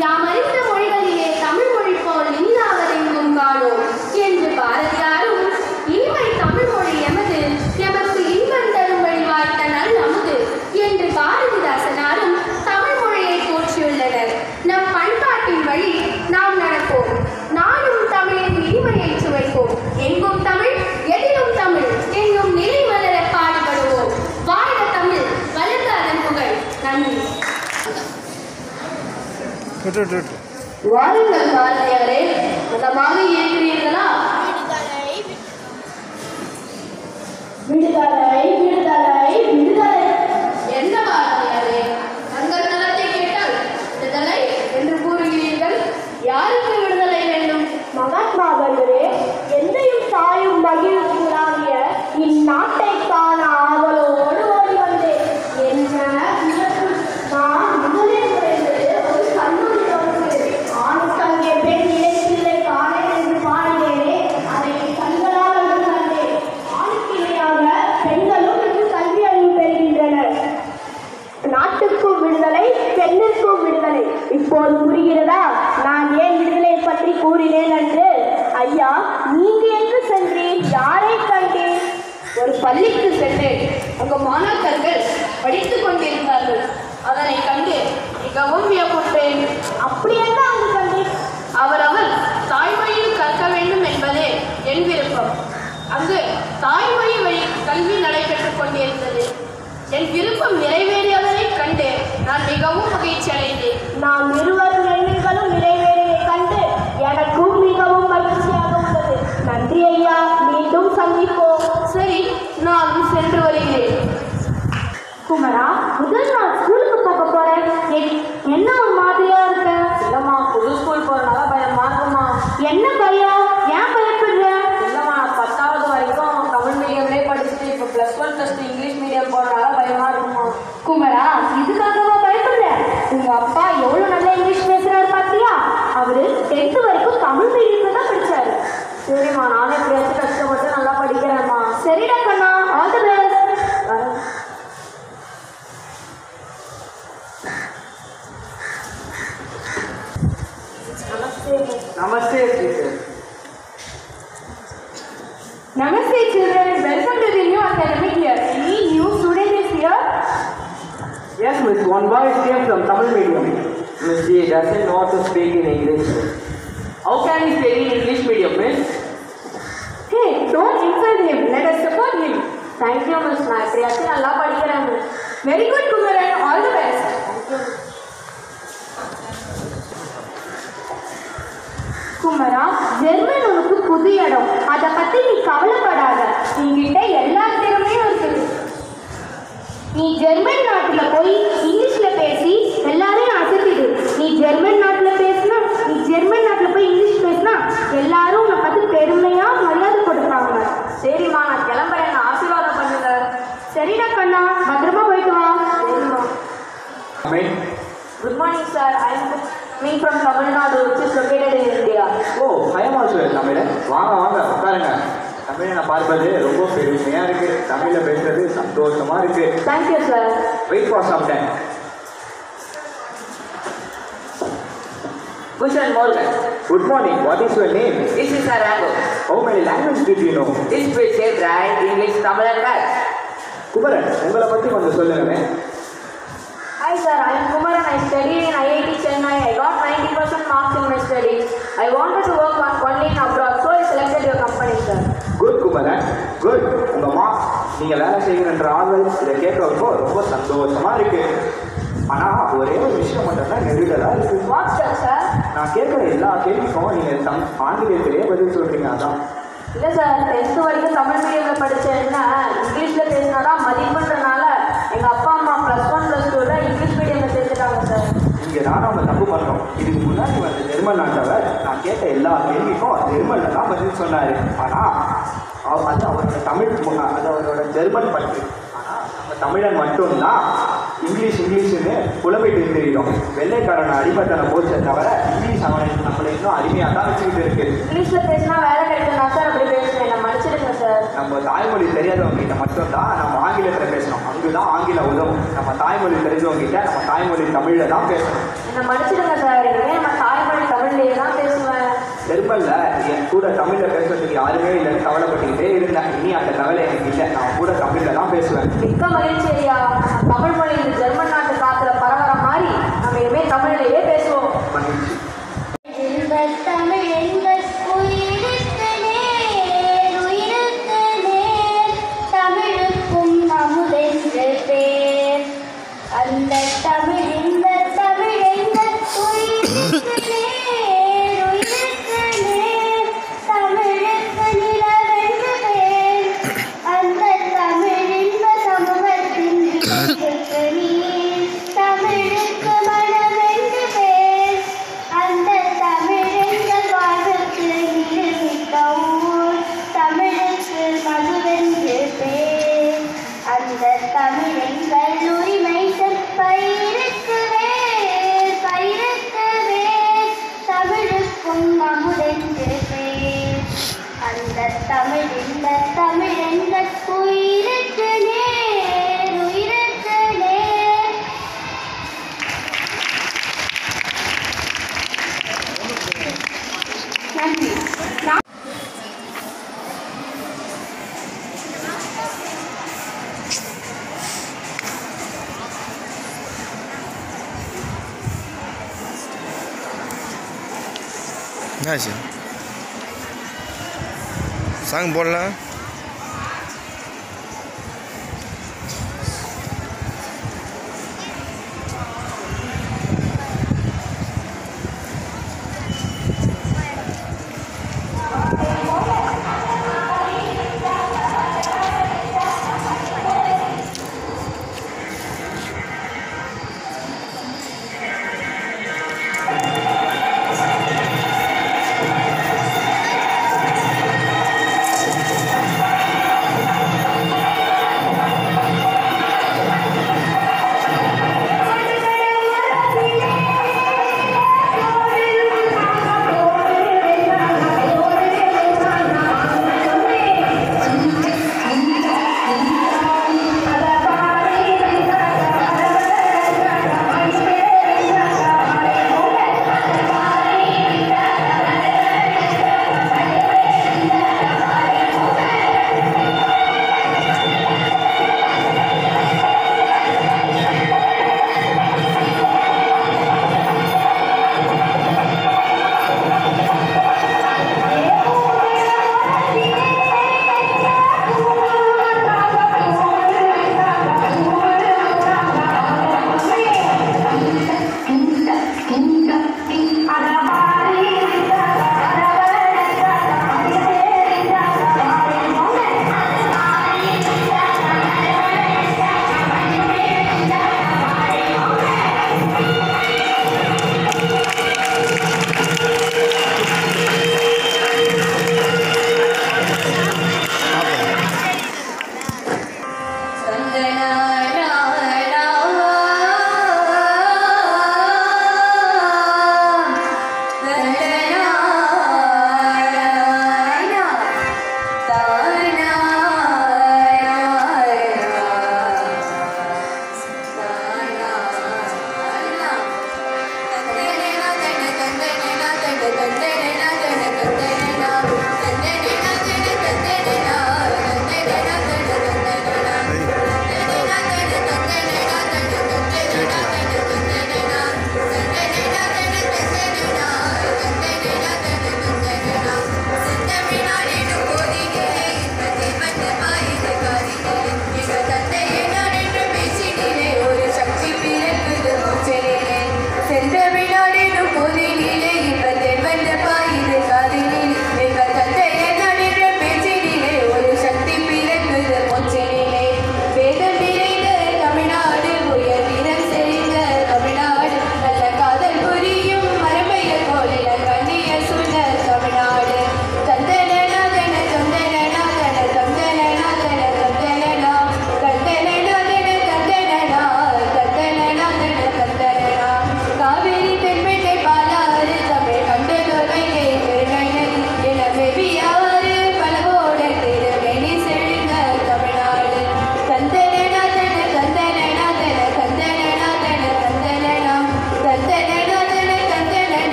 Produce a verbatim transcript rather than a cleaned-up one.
யாமறிந்த மொழிகளிலே தமிழ் மொழி போல் இல்லாதெங்கும் காணோம் என்று பாரதியாரும், இனிமை தமிழ் மொழி எமது, எமக்கு இன்பம் தரும்படி வாய்த்த நல் அமுது என்று பாரதிதாசனாரும் தமிழ் மொழியை போற்றியுள்ளனர். நம் பண்பாட்டின் வழி நாம் நடப்போம். நானும் தமிழின் இனிமையை சுவைப்போம். எங்கும் தமிழ், எதிலும் தமிழ் என்னும் நிலை மலர பாடுபடுவோம். வாழ்க தமிழ், வளர்க அதன் புகழ். நன்றி. வாருங்கள் பாரதியாரே, நலமாக இருக்கிறீர்களா? விடுதலை விடுதலை விடுதலை. என்ன பாரதியாரே, தங்கள் நலத்தை கேட்டால் விடுதலை என்று கூறுகிறீர்கள். யாருக்கு விடுதலை வேண்டும்? மகாத்மா காந்தியே, எந்தையும் தாயும் மகிழ்ச்சியாகிய இந்நாட்டை காண ஆவலோடு ஓடி வந்தேன். என்ன நான் முதலில் குறைந்தது ஒரு கல்லூரி தொடங்குகிறேன். ஆணுக்கு அங்கே பெண் இடைப்பிள்ளை காணேன் என்று பாடினேனே, அதை கண்களால் வந்து கண்டேன். ஆணுக்கு இணையாக பெண்களும் இன்று கல்வி அறிவு பெறுகின்றனர். நாட்டுக்கும் விடுதலை, பெண்ணிற்கும் விடுதலை. இப்போது புரிகிறதா நான் ஏன் விடுதலை பற்றி கூறினேன் என்று? ஐயா, நீங்க எங்கு சென்றேன்? யாரை கண்டேன்? ஒரு பள்ளிக்கு சென்றேன். அங்கு மாணாக்கர்கள் படித்துக் கொண்டிருந்தார்கள். அதனை கண்டு மிகவும் வியப்புற்றேன். அப்படி என்ன அங்கு கண்டேன்? அவரவர் தாய்மொழியில் கற்க வேண்டும் என்பதே என் விருப்பம். அங்கு தாய்மொழி வழி கல்வி நடைபெற்றுக் கொண்டிருந்தது. என் விருப்பம் நிறைவேறியதனை கண்டு நான் மிகவும் மகிழ்ச்சி அடைந்தேன். நாம் இருவரும் எண்ணங்களும் நிறைவேறியை கண்டு எனக்கும் மிகவும் மகிழ்ச்சியாக உள்ளது. நன்றி ஐயா, மீண்டும் சந்திப்போம். சரி, நான் சென்று வருகிறேன். குமரா, முதல் நாள் ஸ்கூலுக்கு போக போறேன். என்ன ஒரு மாதிரியா இருக்க? இல்லம்மா, புது ஸ்கூல் போறதுனால பயமா இருக்குமா. என்ன பயம்? ஏன் பயப்படுற? இல்லம்மா, பத்தாவது வரைக்கும் தமிழ் மீடியம்லேயே படிச்சுட்டு இப்போ plus one plus two English medium போறதுனால பயமா இருக்குமா. குமரா, இதுக்காகவா பயப்படுற? உங்க அப்பா எவ்வளவு நல்லா இங்கிலீஷ் பேசுறாரு பாத்தியா? அவரு டென்த் வரைக்கும் தமிழ் மீடியம்ல தான் படிச்சாரு. சரிம்மா, நானே எப்படியாச்சும் கஷ்டப்பட்டு நல்லா படிக்கிறேம்மா. சரிடா கண்ணா, all the best. Namaste, teacher. Namaste, children. Welcome to the new academic year. Any new student is here? Yes, Miss. One boy came from Tamil medium. Miss, he doesn't know how to speak in English. How can he speak in English medium, Miss? Hey, don't insult him. Let us support him. Thank you, Miss. நான் எப்படியாச்சும் நல்லா படிக்கிறேன். Very good, Kumaran. All the best. Thank you. குமரா, German உனக்கு புது இடம். அதை பத்தி நீ கவலைப்படாத. உங்ககிட்ட எல்லா திறமையும் இருக்குது. நீ ஜெர்மன் நாட்டுல போய் இங்கிலீஷ்ல பேசி எல்லாரையும் அசத்திடு. நீ ஜெர்மன் நாட்டுல பேசினா நீ ஜெர்மன் நாட்டுல போய் இங்கிலீஷ் பேசினா எல்லாரும் உன்னை பத்தி பெருமையா மரியாதை கொடுப்பாங்க. சரிம்மா, நான் கிளம்புறேன். நான் ஆசீர்வாதம் பண்ணுங்க. சரிடா கண்ணா, பத்திரமா போயிட்டு வா. சரிம்மா. Good morning, sir. I am coming from Tamil Nadu, which is located in India. O, I am also தமிழன். வாங்க வாங்க உட்காருங்க. தமிழை நான் பார்ப்பது ரொம்ப பெருமையா இருக்கு. தமிழ்ல பேசுறது சந்தோஷமா இருக்கு. Thank you, sir. Wait for some time. Bhasha Morgan. Good morning. What is your name? This is Perambur. How many languages did you know? This will say right, English, Tamil and Math. Kumaran, உங்களை பத்தி கொஞ்சம் சொல்லுங்க. Hi sir, I am Kumaran. I studied in I I T Chennai. I got ninety percent marks in my studies. I wanted to work on only in abroad, so I selected your company, sir. Good, Kumaran. Good. உங்க marks நீங்க வேலை செய்கிற ஆவல் இதை கேட்கறப்போ ரொம்ப சந்தோஷமா இருக்கு. ஆனா ஒரே ஒரு விஷயம் மட்டும் தான் நெருடலா இருக்கு. What sir? நான் கேட்கிற எல்லா கேள்விக்கும் நீங்க தம் ஆங்கிலத்திலேயே பதில் சொல்றீங்க. அதான் இல்லை சார், டென்த்து வரைக்கும் தமிழ் மீடியமில் படித்தேன்னா இங்கிலீஷில் பேசினா தான் மதிப்புன்றனால எங்கள் அப்பா அம்மா ப்ளஸ் ஒன் ப்ளஸ் டூவில் இங்கிலீஷ் மீடியமில் சேர்த்துட்டாங்க சார். இங்கே தான் நம்ம தப்பு பண்ணுறோம். இதுக்கு முன்னாடி வந்து ஜெர்மன் நாட்டவர் நான் கேட்ட எல்லா கேள்விக்கும் ஜெர்மனில் தான் பதில் சொன்னார். ஆனால் அது அவரோட தமிழ், அது அவரோட ஜெர்மன் பற்றி. ஆனால் நம்ம தமிழன் மட்டும்தான் இங்கிலீஷ் இங்கிலீஷ்னு புலம்பிட்டு தெரியும். வெள்ளைக்காரனை அடிமைத்தனை போச்சே தவிர இங்கிலீஷ் அவனை நம்மளை இன்னும் அருமையாக தான் வச்சுக்கிட்டு இருக்கு. இங்கிலீஷில் பேசினா வேலை கிடைக்குன்னா சார் அப்படி பேசுகிறேன். நான் மன்னிச்சிடுங்க சார். நம்ம தாய்மொழி தெரியாதவங்க கிட்ட மட்டும்தான் நம்ம ஆங்கிலத்தில் பேசணும். அங்குதான் ஆங்கிலம் உதவும். நம்ம தாய்மொழி தெரிஞ்சவங்க கிட்ட நம்ம தாய்மொழி தமிழில் தான் பேசணும். என்னை மன்னிச்சிடுங்க சார். இனிமேல் கூட தமிழில் பேசுறதுக்கு யாருமே இல்லைன்னு கவலைப்பட்டுக்கிட்டே இருந்தேன். இனி அந்த கவலை எனக்கு இல்லை, நான் கூட தமிழில் தான் பேசுவேன். மிக்க மகிழ்ச்சி ஐயா. தமிழ் மொழி இந்த ஜெர்மன் நாட்டு காத்துல பரவற மாதிரி நம்ம இனிமே தமிழிலேயே பேசுவோம். மகிழ்ச்சி. அந்த தமிழ் இந்த தமிழ் எங்கள் உயிருக்கு நேர், உயிருக்கு நேர், தமிழுக்கு நிலவென்று பேர். அந்த தமிழ் இன்ப சமூகத்தின் விளைவுக்கு நீர், தமிழுக்கு மனமென்று பேர். அந்த தமிழ் எங்கள் வாழ்வுக்கு நிரூபித்த ஊர், தமிழுக்கு மதுவென்று பேர். அந்த தமிழ் எங்கள் உரிமை பயிருக்கு வேர், பயிருக்கு வேர், தமிழுக்கும் அமுதென்று பேர். அந்த தமிழ் இந்த தமிழ் எங்கள் உயிருக்கு நேர், உயிருக்கு நேர். நன்றி. என்னாச்சு சாங் போடலாம். தந்தன